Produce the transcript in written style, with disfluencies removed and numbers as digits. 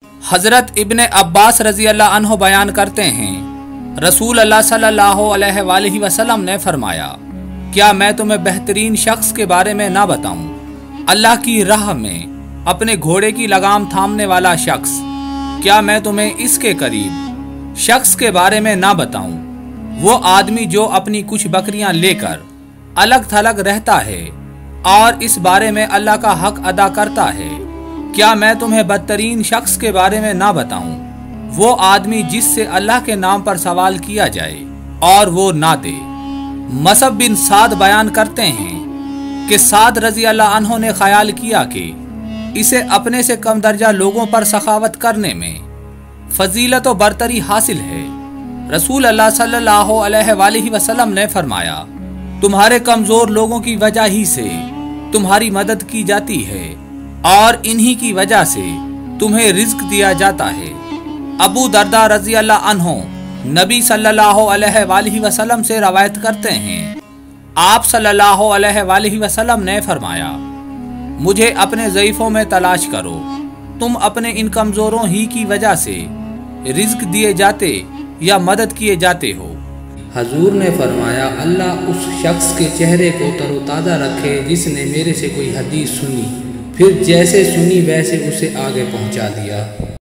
हज़रत इब्ने अब्बास रज़ी अल्लाह अन्हो बयान करते हैं, रसूल अल्लाह सल्लल्लाहु अलैहि वसल्लम ने फरमाया, क्या मैं तुम्हें बेहतरीन शख्स के बारे में ना बताऊं? अल्लाह की राह में अपने घोड़े की लगाम थामने वाला शख्स। क्या मैं तुम्हें इसके करीब शख्स के बारे में ना बताऊं? वो आदमी जो अपनी कुछ बकरियां लेकर अलग थलग रहता है और इस बारे में अल्लाह का हक अदा करता है। क्या मैं तुम्हें बदतरीन शख्स के बारे में ना बताऊं? वो आदमी जिससे अल्लाह के नाम पर सवाल किया जाए और वो ना दे। मसअब बिन साद बयान करते हैं कि साद रज़ी अल्लाह अन्हो ने ख्याल किया कि इसे अपने से कम दर्जा लोगों पर सखावत करने में फजीलत व बरतरी हासिल है। रसूल अल्लाह सल्लल्लाहु अलैहि वसल्लम ने फरमाया, तुम्हारे कमजोर लोगों की वजह ही से तुम्हारी मदद की जाती है और इन्हीं की वजह से तुम्हें रिज्क दिया जाता है। अबू दरदा रज़ी अल्लाह अन्हो नबी सल्लल्लाहु अलैहि वसल्लम से रवायत करते हैं, आप सल्लल्लाहु अलैहि वसल्लम ने फरमाया, मुझे अपने ज़ईफ़ों में तलाश करो, तुम अपने इन कमज़ोरों ही की वजह से रिज्क दिए जाते या मदद किए जाते हो। हजूर ने फरमाया, अल्लाह उस शख्स के चेहरे को तरोताज़ा रखे जिसने मेरे से कोई हदीस सुनी, फिर जैसे सुनी वैसे उसे आगे पहुंचा दिया।